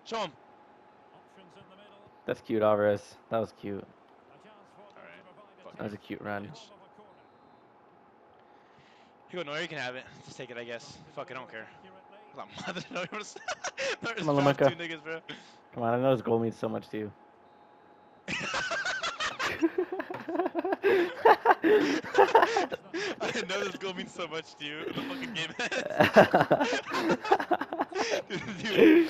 Show him. That's cute, Alvarez. That was cute. All right. That was a cute run. You go, Neuer, you can have it. Just take it, I guess. Fuck it, I don't care. La madre, no, Neuer's Come on, dropped Lumenka. two niggas, bro. Come on, I know this goal means so much to you. I know this goal means so much to you. The fucking game ends. Dude,